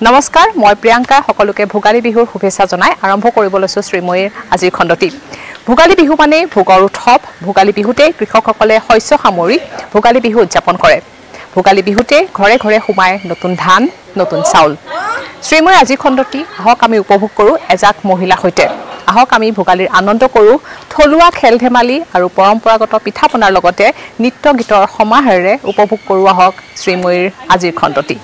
নমস্কাৰ মই প্ৰিয়ংকা সকলোকে ভোগালী বিহুৰ শুভেচ্ছা জনাই আৰম্ভ কৰিব লৈছো শ্ৰীময়ীৰ আজিৰ খণ্ডটি ভোগালী বিহু মানে ভোগৰ উৎসৱ ভোগালী বিহুতে কৃষকসকলে শস্য সামৰি ভোগালী বিহু উদযাপন কৰে ভোগালী বিহুতে ঘৰে ঘৰে সোমাই নতুন ধান নতুন চাউল শ্ৰীময়ীৰ আজিৰ খণ্ডটি আহক আমি উপভোগ কৰো এজাক মহিলা হৈতে আহক আমি ভোগালীৰ আনন্দ কৰো থলুৱা খেল ধেমালি আৰু পৰম্পৰাগত পিঠা পনাৰ লগতে নৃত্য গীতৰ সমাহাৰেৰে উপভোগ কৰো আহক শ্ৰীময়ীৰ আজিৰ খণ্ডটি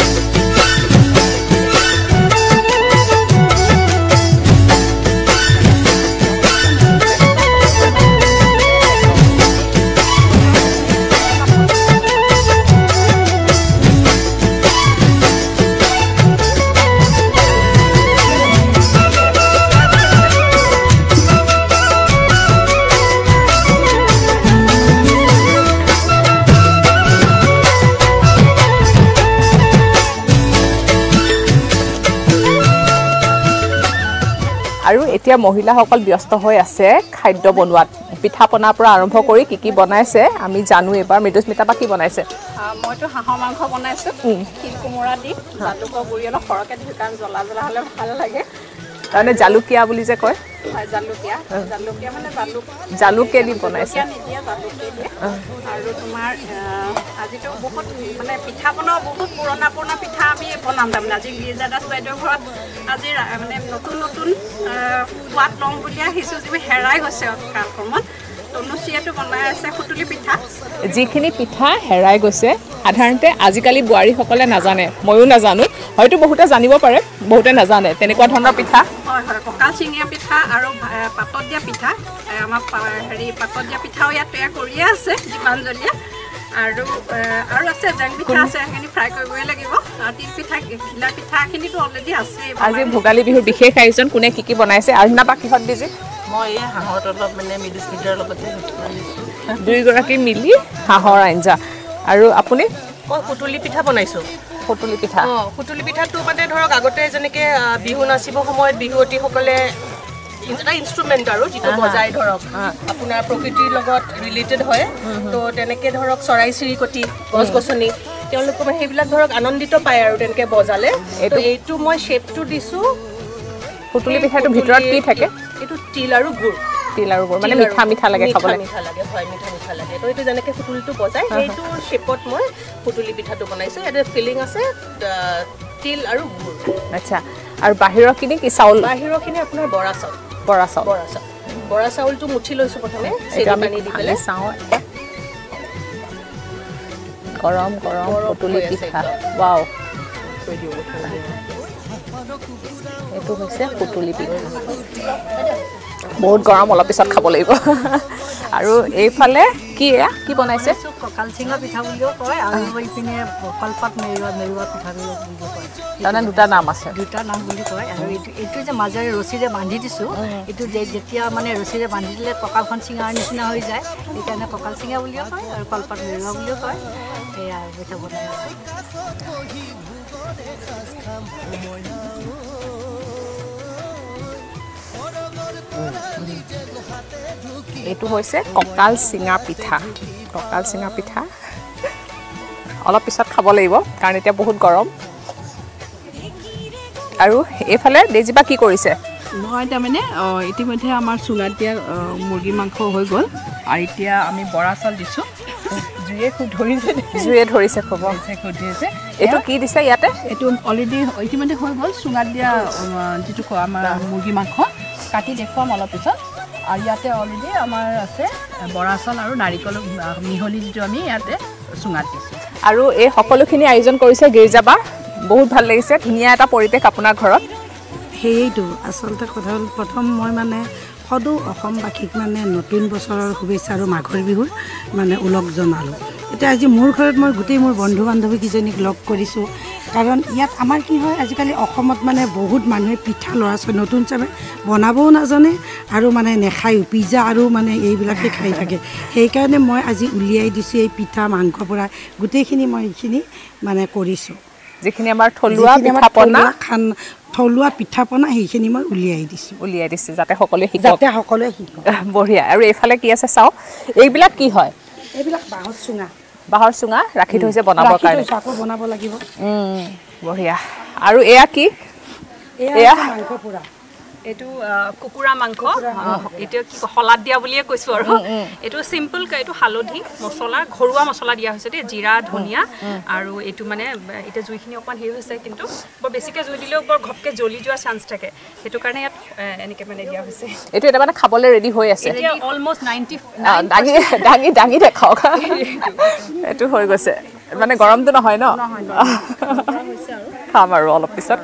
আৰু এতিয়া মহিলাসকল ব্যস্ত হৈ আছে খাদ্য বনোৱাত পিঠা পনাৰ পৰা আৰম্ভ কৰি কি বনাইছে আমি জানো এবাৰ মৃদুস্মিতা বা কি বনাইছে মইতো হাঁহৰ মাংস বনাইছো তিল কোমৰা দি জালুকৰ গুৰি অলপ সৰহকৈ দিছো কাৰণ জ্বলা জ্বলা হ'লে ভাল লাগে তাৰমানে জালুকীয়া বুলি যে কয় জালুকীয়া মানে জালুকে দি বনাইছে আৰু তোমাৰ আজিতো বহুত মানে পিঠা বনোৱা বহুত পুৰণা পিঠা আমি বনাম তাৰমানে আজি গিৰিজাদাস বাইদেউৰ ঘৰত আজি মানে নতুন সোৱাদ ল'ম বুলি আহিছোঁ যিবোৰ হেৰাই গৈছে কালক্ৰমত তনুশ্ৰীয়েতো বনাই আছে সুতুলি পিঠা যিখিনি পিঠা হেৰাই গৈছে সাধাৰণতে আজিকালি বোৱাৰীসকলে নাজানে ময়ো নাজানো হয়তো বহুতে জানিব পাৰে বহুতে নাজানে তেনেকুৱা ধৰণৰ পিঠা হয় কঁকাল চিঙীয়া পিঠা আৰু পাতত দিয়া পিঠা আমাৰ পাতত দিয়া পিঠাও ইয়াত তৈয়াৰ কৰিয়ে আছে দীপাঞ্জলীয়ে আৰু আছে জেং পিঠা আছে সেইখিনি ফ্ৰাই কৰিবই লাগিব আৰু তিল পিঠা ঘিলা পিঠাখিনিতো অলৰেডি আছে আজি ভোগালী বিহুৰ বিশেষ আয়োজন কোনে কি বনাইছে আৰুনা বা কিহত দিছে মই এই হাঁহৰ অলপ মানে মৃদুস্মিতাৰ লগতে দুইগৰাকী মিলি হাঁহৰ আঞ্জা আৰু আপুনি মই সুতুলি পিঠা বনাইছোঁ সুতুলি পিঠা সুতুলি পিঠাটো মানে ধৰক আগতে যেনেকৈ বিহু নাচিব সময়ত বিহুৱতীসকলে এটা ইনষ্ট্ৰুমেণ্ট আৰু যিটো বজাই ধৰক আপোনাৰ প্ৰকৃতিৰ লগত ৰিলেটেড হয় তো তেনেকৈ ধৰক চৰাই চিৰিকটি গছ গছনি তেওঁলোকে মানে সেইবিলাক ধৰক আনন্দিত পায় আৰু তেনেকৈ বজালে এইটো মই শ্বেপটো দিছোঁ সুতুলি পিঠাটোৰ ভিতৰত কি থাকে এইটো তিল আৰু গুড় মানে মিঠা লাগে খাবলৈ মিঠা লাগে তো এইটো যেনেকৈ সুতুলিটো বজাই সেইটো শ্বেপত মই সুতুলি পিঠাটো বনাইছোঁ ইয়াতে ফিলিং আছে তিল আৰু গুড় আচ্ছা আৰু বাহিৰৰখিনি কি চাউল বাহিৰৰখিনি আপোনাৰ বৰা চাউলটো মুঠি লৈছোঁ প্ৰথমে পানী দি পেলাই চাওঁ গৰম সুতুলি পিঠা ৱাও এইটো হৈছে সুতুলি পিঠা বহুত গৰম অলপ পিছত খাব লাগিব আৰু এইফালে কি বনাইছে কঁকাল চিঙা পিঠা বুলিও কয় আৰু এইপিনে কলপাত মেৰুৱা পিঠা বুলিও কয় তাৰমানে দুটা নাম আছে দুটা নাম বুলি কয় আৰু এইটো যে মাজেৰে ৰছীৰে বান্ধি দিছোঁ এইটো যেতিয়া মানে ৰছীৰে বান্ধি দিলে কঁকালখন চিঙাৰ নিচিনা হৈ যায় সেইকাৰণে কঁকাল চিঙা বুলিও কয় আৰু কলপাত মেৰুৱা বুলিও কয় সেয়া পিঠা বনাই আছোঁ এইটো হৈছে কঁকাল চিঙা পিঠা অলপ পিছত খাব লাগিব কাৰণ এতিয়া বহুত গৰম আৰু এইফালে দেজিবা কি কৰিছে মই তাৰমানে ইতিমধ্যে আমাৰ চুঙাত দিয়া মুৰ্গী মাংস হৈ গ'ল আৰু এতিয়া আমি বৰা চাউল দিছোঁ জুয়ে ধৰিছে খুব এইটো কি দিছে ইয়াতে এইটো অলৰেডি ইতিমধ্যে হৈ গ'ল চুঙাত দিয়া যিটো আমাৰ মুৰ্গী মাংস কাটি দেখুৱাম অলপ পিছত আৰু ইয়াতে অলৰেডি আমাৰ আছে বৰা চাউল আৰু নাৰিকল মিহলি যিটো আমি ইয়াতে চুঙাত দিছোঁ আৰু এই সকলোখিনি আয়োজন কৰিছে গিৰিজাবা বহুত ভাল লাগিছে ধুনীয়া এটা পৰিৱেশ আপোনাৰ ঘৰত সেইটো আচলতে কথা হ'ল প্ৰথম মই মানে সদৌ অসমবাসীক মানে নতুন বছৰৰ শুভেচ্ছা আৰু মাঘৰ বিহুৰ মানে ওলগ জনালোঁ এতিয়া আজি মোৰ ঘৰত মই গোটেই মোৰ বন্ধু বান্ধৱীকেইজনীক লগ কৰিছোঁ কাৰণ ইয়াত আমাৰ কি হয় আজিকালি অসমত মানে বহুত মানুহে পিঠা ল'ৰা ছোৱালী নতুন হিচাপে বনাবও নাজানে আৰু মানে নেখায়ো পিজ্জা আৰু মানে এইবিলাকে খাই থাকে সেইকাৰণে মই আজি উলিয়াই দিছোঁ এই পিঠা মাংস পৰা গোটেইখিনি মই এইখিনি মানে কৰিছোঁ যিখিনি আমাৰ থলুৱা পিঠা পনা সেইখিনি মই উলিয়াই দিছোঁ যাতে সকলোৱে শিকক বঢ়িয়া আৰু এইফালে কি আছে চাওঁ এইবিলাক কি হয় এইবিলাক বাঁহৰ চুঙা বাঁহৰ চুঙা ৰাখি থৈছে বনাবৰ কাৰণে আকৌ বনাব লাগিব বঢ়িয়া আৰু এয়া কি এয়া মাংস পুৰা এইটো কুকুৰা মাংস এইটো কি হলাদ দিয়া বুলিয়ে কৈছো আৰু এইটো সিম্পল এইটো হালধি মছলা ঘৰুৱা মছলা দিয়া হৈছে দে জিৰা ধনিয়া আৰু এইটো মানে এটা জুইখিনি অকমান হেৰি হৈছে কিন্তু বৰ বেছিকে জুই দিলেও বৰ ঘপকে জ্বলি যোৱা চান্স থাকে সেইটো কাৰণে ইয়াত এনেকে মানে দিয়া হৈছে এইটো এটা মানে খাবলৈ ৰেডি হৈ আছে এতিয়া অলমোষ্ট 99 দাঙি দেখাও এইটো হৈ গৈছে মানে গৰমটো নহয় ন খাম আৰু অলপ পিছত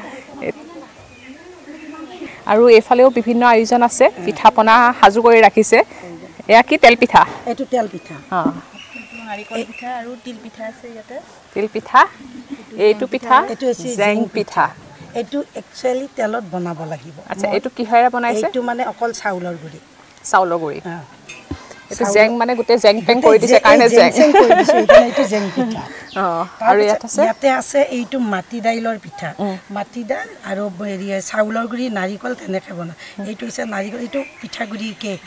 আৰু এফালেও বিভিন্ন আয়োজন আছে পিঠা পনা সাজু কৰি ৰাখিছে এয়া কি তেল পিঠা এইটো তেল পিঠা নাৰিকল পিঠা আৰু তিল পিঠা আছে ইয়াতে তিল পিঠা এইটো পিঠা জেং পিঠা এইটো একচুৱেলি তেলত বনাব লাগিব আচ্ছা এইটো কিহেৰে বনাইছে এইটো মানে অকল চাউলৰ গুড়ি এইটো জেং মানে গোটেই জেং পেং কৰি দিছে কাৰণে জেং এইটো জেং পিঠা আৰু ইয়াতে আছে এইটো মাটি দাইলৰ পিঠা মাটি দাইল আৰু হেৰি চাউলৰ গুড়ি নাৰিকল তেনেকৈ বনায় এইটো হৈছে নাৰিকল এইটো পিঠাগুড়ি কেক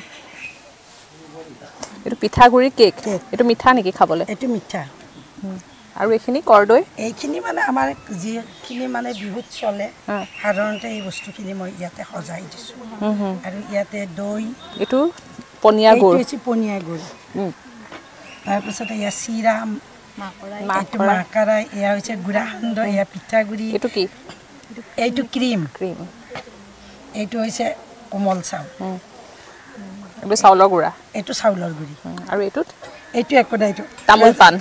এইটো পিঠাগুড়ি কেক এইটো মিঠা নেকি খাবলৈ এইটো মিঠা আৰু এইখিনি কৰদৈ এইখিনি মানে আমাৰ যিখিনি মানে বিহুত চলে সাধাৰণতে এই বস্তুখিনি মই ইয়াতে সজাই দিছোঁ আৰু ইয়াতে দৈ এইটো পনীয়া গুড় পনীয়া গুড় তাৰপিছতে এয়া চিৰা মাকৰা এয়া হৈছে গুড়া সান্দহ এয়া পিঠাগুড়ি এইটো কি এইটো ক্ৰীম এইটো হৈছে কোমল চাউল এইটো চাউলৰ গুড়া এইটো চাউলৰ গুড়ি আৰু এইটোত এইটো একো নাই এইটো তামোল পাণ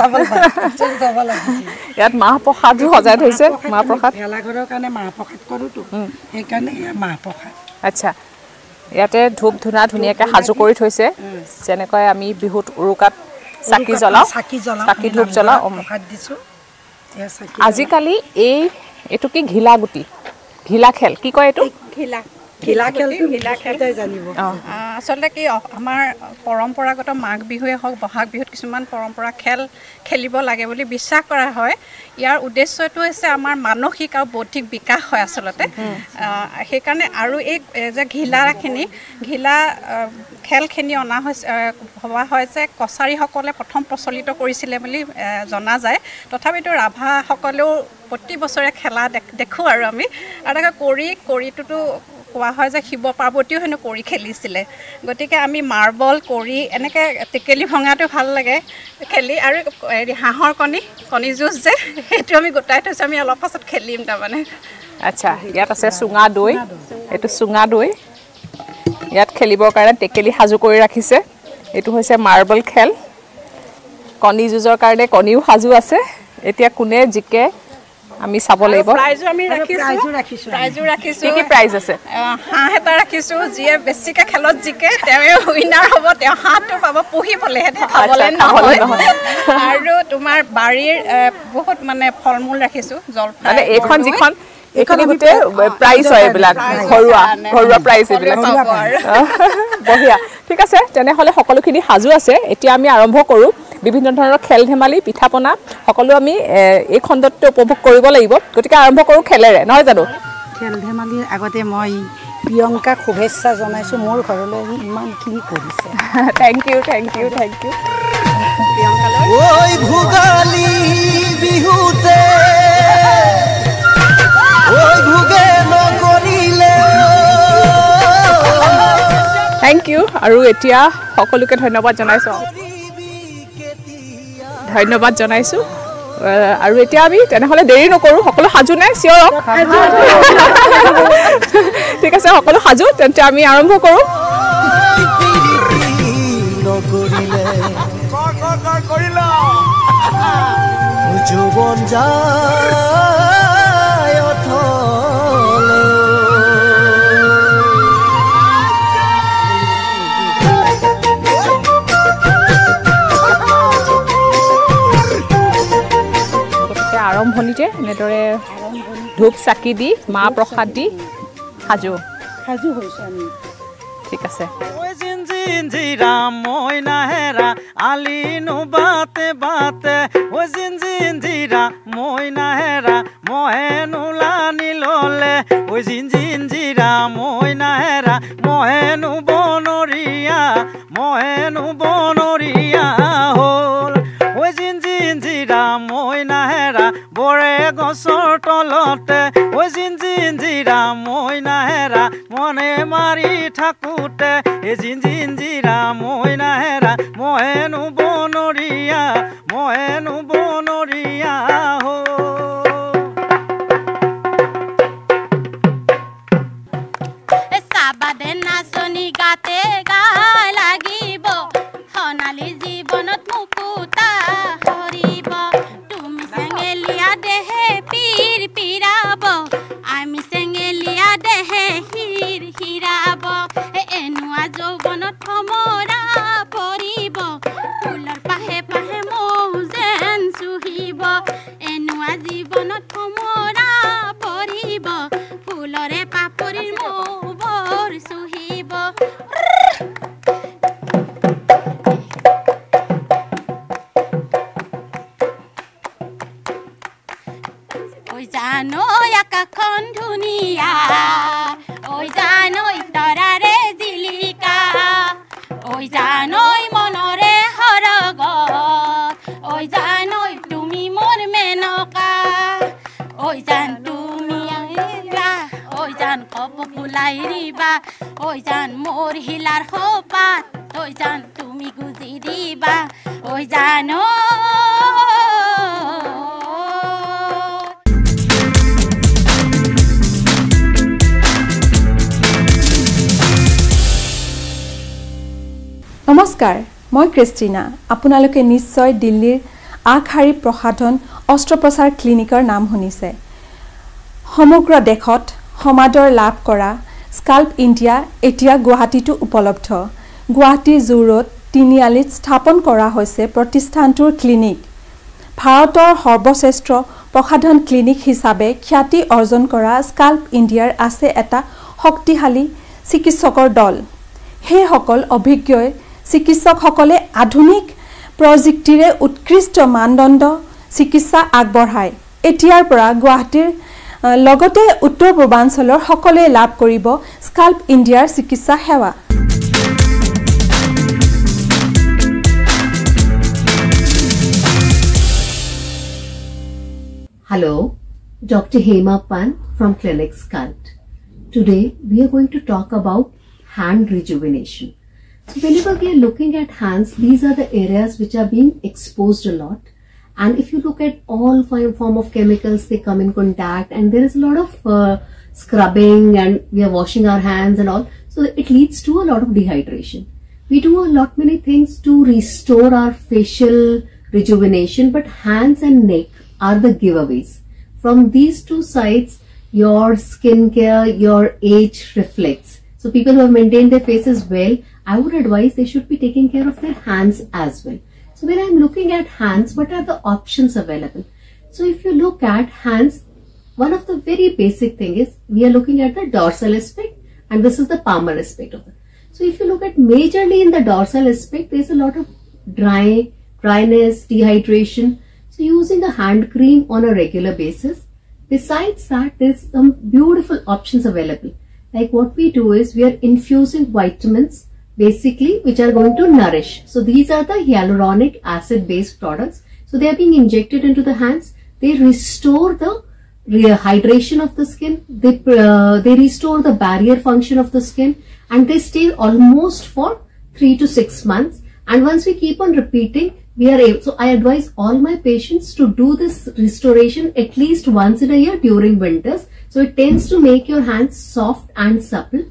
ইয়াত মাহ প্ৰসাদো সজাই থৈছে মাহ প্ৰসাদ ভেলাঘৰৰ কাৰণে মাহ প্ৰসাদ কৰোঁতো সেইকাৰণে এয়া মাহ প্ৰসাদ আচ্ছা ইয়াতে ধূপ ধূনা ধুনীয়াকৈ সাজু কৰি থৈছে যেনেকৈ আমি বিহুত উৰুকাত চাকি জ্বলাওঁ চাকি ধূপ জ্বলাওঁ প্ৰসাদ দিছোঁ আজিকালি এইটো কি ঘিলা গুটি ঘিলা খেল কি কয় এইটো আচলতে কি আমাৰ পৰম্পৰাগত মাঘ বিহুৱে হওক বহাগ বিহুত কিছুমান পৰম্পৰা খেলিব লাগে বুলি বিশ্বাস কৰা হয় ইয়াৰ উদ্দেশ্যটো হৈছে আমাৰ মানসিক আৰু বৌদ্ধিক বিকাশ হয় আচলতে সেইকাৰণে আৰু এই যে ঘিলা খেলখিনি অনা হৈছে ভবা হয় যে কছাৰীসকলে প্ৰথম প্ৰচলিত কৰিছিলে বুলি জনা যায় তথাপিতো ৰাভাসকলেও প্ৰতি বছৰে খেলা দেখোঁ আৰু আমি আৰু কৰিটোতো কোৱা হয় যে শিৱ পাৰ্বতীও হেনো কৰি খেলিছিলে গতিকে আমি মাৰ্বল কৰি এনেকৈ টেকেলি ভঙাটো ভাল লাগে খেলি আৰু হেৰি হাঁহৰ কণী যুঁজ যে সেইটো আমি গোটাই থৈছোঁ আমি অলপ পাছত খেলিম তাৰমানে আচ্ছা ইয়াত আছে চুঙা দৈ এইটো চুঙা দৈ ইয়াত খেলিবৰ কাৰণে টেকেলি সাজু কৰি ৰাখিছে এইটো হৈছে মাৰ্বল খেল কণী যুঁজৰ কাৰণে কণীও সাজু আছে এতিয়া কোনে জিকে আমি চাব লাগিব প্ৰাইজো আমি ৰাখিছোঁ কি প্ৰাইজ আছে হাঁহ এটা ৰাখিছোঁ যিয়ে বেছিকৈ খেলত জিকে তেওঁ উইনাৰ হ'ব তেওঁ হাঁহটো পাব পুহিবলৈহে খাবলৈ নহয় আৰু তোমাৰ বাৰীৰ বহুত মানে ফল মূল ৰাখিছোঁ জলফাই মানে এইখন যিখন এইখিনি গোটেই প্ৰাইজ হয় এইবিলাক ঘৰুৱা প্ৰাইজ এইবিলাক বঢ়িয়া ঠিক আছে তেনেহ'লে সকলোখিনি সাজু আছে এতিয়া আমি আৰম্ভ কৰোঁ বিভিন্ন ধৰণৰ খেল ধেমালি পিঠা পনা সকলো আমি এই খণ্ডতে উপভোগ কৰিব লাগিব গতিকে আৰম্ভ কৰোঁ খেলেৰে নহয় জানো খেল ধেমালিৰ আগতে মই প্ৰিয়ংকাক শুভেচ্ছা জনাইছোঁ মোৰ ঘৰলৈ ইমানখিনি কৰিছে থেংক ইউ ঐ ভোগালী বিহুতে থেংক ইউ আৰু এতিয়া সকলোকে ধন্যবাদ জনাইছোঁ আৰু এতিয়া আমি তেনেহ'লে দেৰি নকৰোঁ সকলো সাজু নাই চিঞৰক ঠিক আছে সকলো সাজু তেন্তে আমি আৰম্ভ কৰোঁ আৰম্ভণিতে এনেদৰে ধূপ চাকি দি মাহ প্ৰসাদ দি সাজু হৈছোঁ আমি ঠিক আছে জিঞ্জিৰা মইনা হেৰা আলিনো বাতে বাতে ঐ জিঞ্জিৰা মইনা হেৰা মহেনো লানি ললে ঐ জিঞ্জিৰা মইনা হেৰা মহেনো বনৰীয়া হ'ল ঐ মই নাহেৰা বৰে গছৰ তলতে ঐ জিঞ্জিৰা মই নাহেৰা মনে মাৰি থাকোঁতে এই জিঞ্জিৰা মই নাহেৰা মহেনো বনৰীয়া হো চাবাদে নাচনি গাতে গা লাগিব সোণালী জীৱনত মুকুতা হৰিব তুমি চেঙেলীয়া দেহে পীৰ পীৰাব আমি চেঙেলীয়া দেহে হিৰাব এনেকুৱা যৌৱনত ভমৰা পৰিব ফুলৰ পাহে পাহে মৌ যেন চুহিব এনেকুৱা জীৱনত ভমৰা পৰিব ফুলৰে পাপৰিৰ মৌ বৰ চুহিব ঐ জানো আকাশখন ধুনীয়া ঐ জানো তৰাৰে জিলিকা ঐ জানো মনৰে সৰগত ঐ জানো তুমি মোৰ মেনকা ঐ জান তুমি আহিলা ঐ জান কপ ফুলাই দিবা ঐ জান মোৰ হিলাৰ খোপাত ঐ জান তুমি গুজি দিবা ঐ জানো নমস্কাৰ মই ক্ৰিষ্টিনা আপোনালোকে নিশ্চয় দিল্লীৰ আগশাৰী প্ৰসাধন অস্ত্ৰোপচাৰ ক্লিনিকৰ নাম শুনিছে সমগ্ৰ দেশত সমাদৰ লাভ কৰা স্কাল্প ইণ্ডিয়া এতিয়া গুৱাহাটীতো উপলব্ধ গুৱাহাটী জু ৰোড তিনিআলিত স্থাপন কৰা হৈছে প্ৰতিষ্ঠানটোৰ ক্লিনিক ভাৰতৰ সৰ্বশ্ৰেষ্ঠ প্ৰসাধন ক্লিনিক হিচাপে খ্যাতি অৰ্জন কৰা স্কাল্প ইণ্ডিয়াৰ আছে এটা শক্তিশালী চিকিৎসকৰ দল সেইসকল অভিজ্ঞ চিকিৎসকসকলে আধুনিক প্ৰযুক্তিৰে উৎকৃষ্ট মানদণ্ড চিকিৎসা আগবঢ়ায় এতিয়াৰ পৰা গুৱাহাটীৰ লগতে উত্তৰ পূৰ্বাঞ্চলৰ সকলোৱে লাভ কৰিব স্কাল্প ইণ্ডিয়াৰ চিকিৎসা সেৱা Hello, Dr. Hema Pan from Clinic Sculpt. Today we are going to talk about hand rejuvenation. So whenever we are looking at hands, these are the areas which are being exposed a lot. And if you look at all form of chemicals, they come in contact and there is a lot of scrubbing and we are washing our hands and all. So it leads to a lot of dehydration. We do a lot many things to restore our facial rejuvenation, but hands and neck are the giveaways. From these two sides, your skincare, your age reflects. So people who have maintained their faces well, I would advise they should be taking care of their hands as well. So when I'm looking at hands, what are the options available? So if you look at hands, one of the very basic thing is we are looking at the dorsal aspect and this is the palmar aspect of it. So if you look at majorly in the dorsal aspect, there's a lot of dryness, dehydration. So using a hand cream on a regular basis. Besides that, there's some beautiful options available. Like what we do is we are infusing vitamins basically which are going to nourish. So these are the hyaluronic acid based products. So they are being injected into the hands. They restore the hydration of the skin. They restore the barrier function of the skin and they stay almost for 3 to 6 months. And once we keep on repeating, we are able, so I advise all my patients to do this restoration at least once in a year during winters. So it tends to make your hands soft and supple.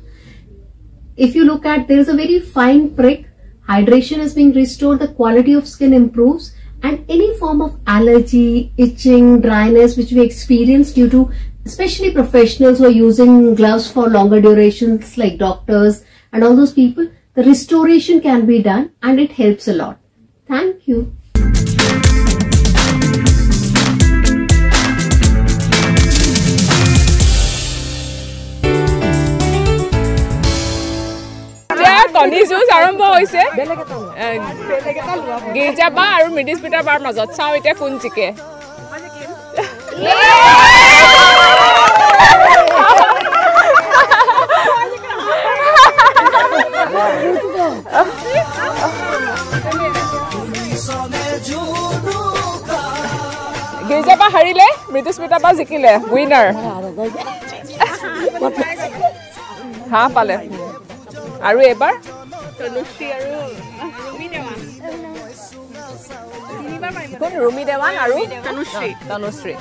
If you look at, there is a very fine prick, hydration is being restored, the quality of skin improves, and any form of allergy, itching, dryness which we experience due to especially professionals who are using gloves for longer durations like doctors and all those people, the restoration can be done and it helps a lot. Thank you. কণী যুঁজ আৰম্ভ হৈছে গিৰ্জা বা আৰু মিডিছ Peter বাৰ মাজত চাওঁ এতিয়া কোন জিকে ৰিজাপা হাৰিলে মৃদুস্মিতা বা জিকিলে উইনাৰ হা পালে আৰু এবাৰ তনুশ্ৰী আৰু ৰুমি দেৱান কোন ৰুমি দেৱান আৰু তনুশ্ৰী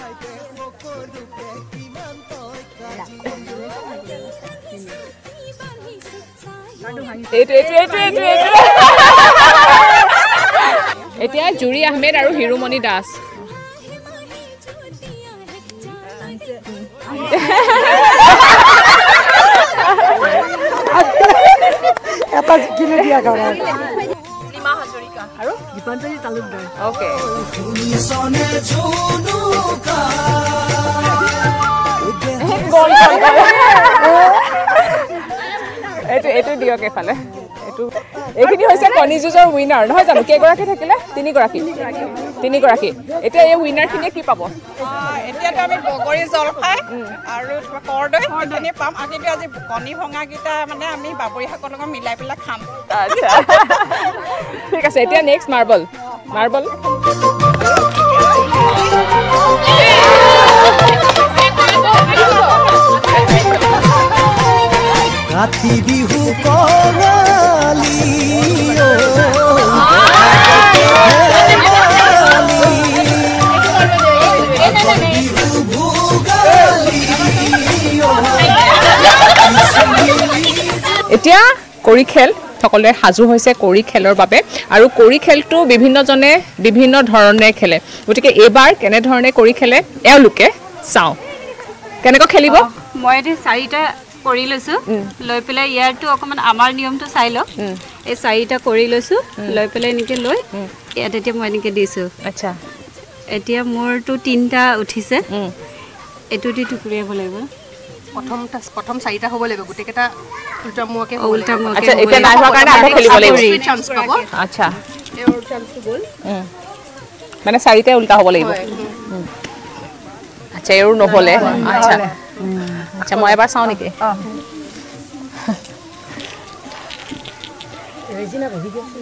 এতিয়া জুৰি আহমেদ আৰু হিৰুমণি দাস এটা জিকিলে দিয়া গাৰা লিমা হাজৰিকা আৰু দীপাঞ্জলি তালুকদাৰ ওকে এইটো দিয়ক এফালে এইখিনি হৈছে কণী যুঁজৰ উইনাৰ নহয় জানো কেইগৰাকী থাকিলে তিনিগৰাকী এতিয়া এই উইনাৰখিনিয়ে কি পাব এতিয়াতো আমি বগৰী জলফাই আৰু কৰ্দৈ সেইখিনি পাম আৰু কিন্তু আজি কণী ভঙাকেইটা মানে আমি বাবৰিশাকৰ লগত মিলাই পেলাই খাম আচ্ছা ঠিক আছে এতিয়া নেক্সট মাৰ্বল কাতি বিহু কঙালী এতিয়া কৰি খেল সকলোৱে সাজু হৈছে কৰি খেলৰ বাবে আৰু কৰি খেলটো বিভিন্নজনে বিভিন্ন ধৰণে খেলে গতিকে এইবাৰ কেনেধৰণে কৰি খেলে এওঁলোকে চাওঁ কেনেকৈ খেলিব মই এতিয়া 4টা কৰি লৈছো লৈ পেলাই ইয়াৰটো অকমান আমাৰ নিয়মটো চাই লওক এই 4টা কৰি লৈছো লৈ পেলাই এনেকে লৈ ইয়াত এতিয়া মই এনেকে দিছো আচ্ছা এতিয়া মোৰটো 3টা উঠিছে এটো দি টুকুৰিয়াব লাগিব প্ৰথম 4টা হ'ব লাগিব গুটেকেটা উল্টা মুখে আচ্ছা এতিয়া নাই হোৱা কাৰণে আকৌ খেলিব লাগিব চান্স পাব আচ্ছা এৰ চান্সটো গ'ল মানে 4টা উল্টা হ'ব লাগিব আচ্ছা এৰো নহলে আচ্ছা আচ্ছা মই এবাৰ চাওঁ নেকি ৰেজিনা বহি গৈছে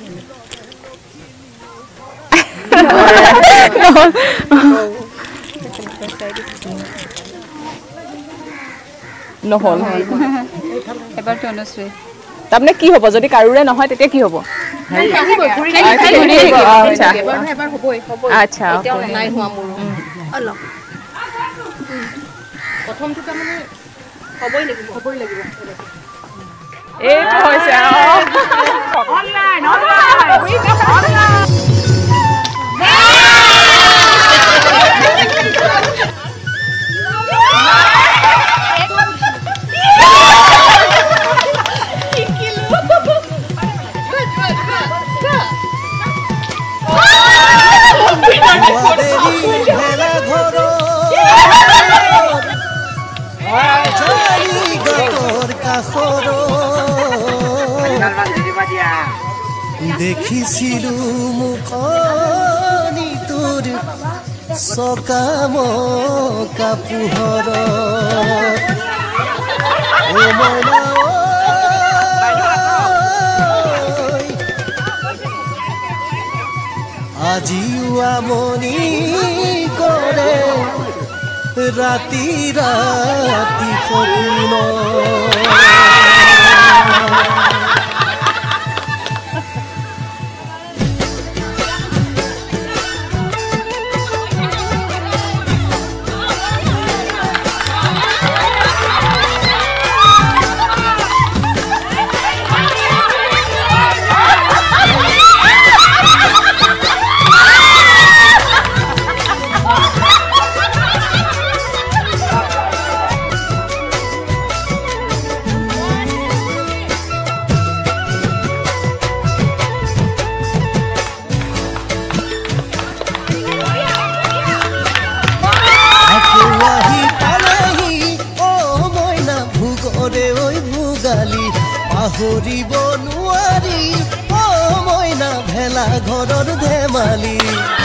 নহল এবাৰ তনুশ্ৰী তাৰমানে কি হ'ব যদি কাৰোৰে নহয় তেতিয়া কি হ'ব আচ্ছা নাই হোৱা মোৰ অলপ প্ৰথমটো মানে হ'বই লাগিব এইটো হৈছে অনলাইন দেখিছিলো মুখনি তোৰ সকাম কাপুহৰ আজিও আমনি কৰে ৰাতি ৰাতি সপোন পাহৰিব নোৱাৰি ও মইনা ভেলা ঘৰৰ ধেমালি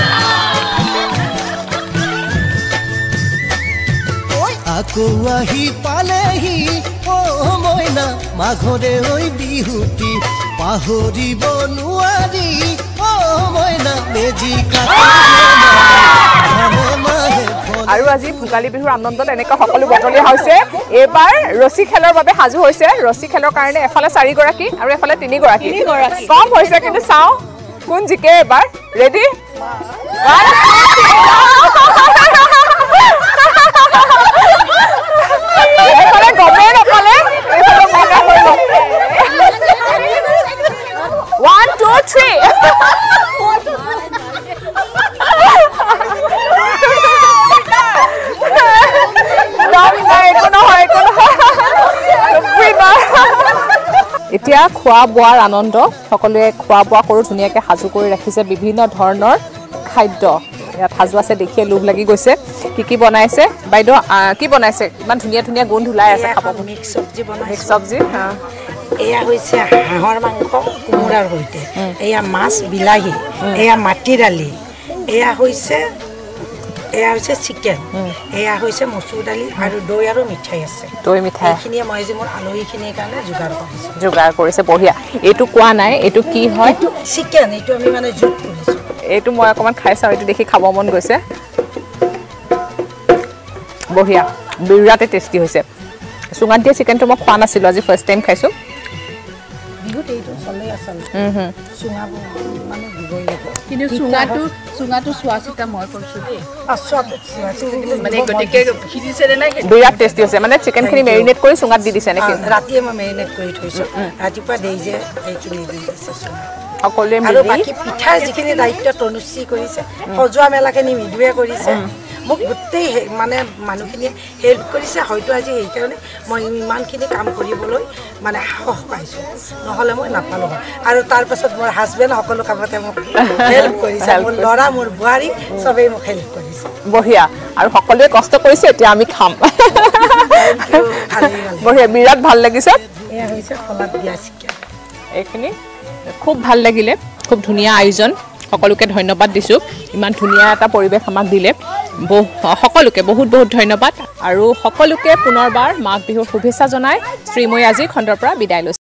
আকৌ আহি পালেহি ও মইনা মাঘৰে হৈ বিহুতি পাহৰিব নোৱাৰি ও মইনা মেজি আৰু আজি ভোগালী বিহুৰ আনন্দত এনেকৈ সকলো বটলীয়া হৈছে এইবাৰ ৰছী খেলৰ বাবে সাজু হৈছে ৰছী খেলৰ কাৰণে এফালে 4 গৰাকী আৰু এফালে 3 গৰাকী কম হৈছে কিন্তু চাওঁ কোন জিকে এবাৰ ৰেডি এফালে গমেই নাপালে এফালে মজা হৈ গ'ল 1 2 3 এতিয়া খোৱা বোৱাৰ আনন্দ সকলোৱে খোৱা বোৱা কৰোঁ ধুনীয়াকৈ সাজু কৰি ৰাখিছে বিভিন্ন ধৰণৰ খাদ্য ইয়াত সাজু আছে দেখিয়ে লোভ লাগি গৈছে কি বনাইছে বাইদেউ কি বনাইছে ইমান ধুনীয়া ধুনীয়া গোন্ধ ওলাই আছে খাব মিক্স চব্জি বনাইছে মিক্স চব্জি এয়া হৈছে হাঁহৰ মাংস কোমোৰাৰ সৈতে এয়া মাছ বিলাহী এয়া মাটি দালি এয়া হৈছে চিকেন এয়া হৈছে মচুৰ দালি আৰু দৈ আৰু মিঠাই আছে দৈ মিঠাই এইখিনিয়ে মই যে মোৰ আলহীখিনিৰ কাৰণে যোগাৰ কৰিছে বঢ়িয়া এইটো কোৱা নাই এইটো কি হয় চিকেন এইটো আমি মানে জুত কৰিছোঁ এইটো মই অকণমান খাই চাওঁ এইটো দেখি খাব মন গৈছে বঢ়িয়া বিৰাটে টেষ্টি হৈছে চুঙাত দিয়া চিকেনটো মই খোৱা নাছিলোঁ আজি ফাৰ্ষ্ট টাইম খাইছোঁ বিহুত এইটো চলে আচলতে চুঙাব মানে দিবই লাগিব কিন্তু চুঙাটো চোৱা চিতা মই কৰিছোঁ দেই মানে গতিকে সিজিছে নে নাই বিৰাট টেষ্টি হৈছে মানে চিকেনখিনি মেৰিনেট কৰি চুঙাত দি দিছে নেকি ৰাতিয়ে মই মেৰিনেট কৰি থৈছোঁ ৰাতিপুৱা দেই যে এইখিনি দি দিছে সকলোৱে আৰু বাকী পিঠাৰ যিখিনি দায়িত্ব তনুশ্ৰী কৰিছে সজোৱা মেলাখিনি মৃদুৱে কৰিছে মোক গোটেই মানে মানুহখিনিয়ে হেল্প কৰিছে হয়তো আজি সেইকাৰণে মই ইমানখিনি কাম কৰিবলৈ মানে সাহস পাইছোঁ নহ'লে মই নাপালোঁ হয় আৰু তাৰপাছত মোৰ হাজবেণ্ড সকলো কামতে মোক হেল্প কৰিছে মোৰ ল'ৰা মোৰ বোৱাৰী চবেই মোক হেল্প কৰিছে বঢ়িয়া আৰু সকলোৱে কষ্ট কৰিছে এতিয়া আমি খাম বঢ়িয়া বিৰাট ভাল লাগিছে এয়া হৈছে খোলাত দিয়া চিকেন এইখিনি খুব ভাল লাগিলে খুব ধুনীয়া আয়োজন সকলোকে ধন্যবাদ দিছোঁ ইমান ধুনীয়া এটা পৰিৱেশ আমাক দিলে সকলোকে বহুত বহুত ধন্যবাদ আৰু সকলোকে পুনৰবাৰ মাঘ বিহুৰ শুভেচ্ছা জনাই শ্ৰীময়ী আজিৰ খণ্ডৰ পৰা বিদায় লৈছোঁ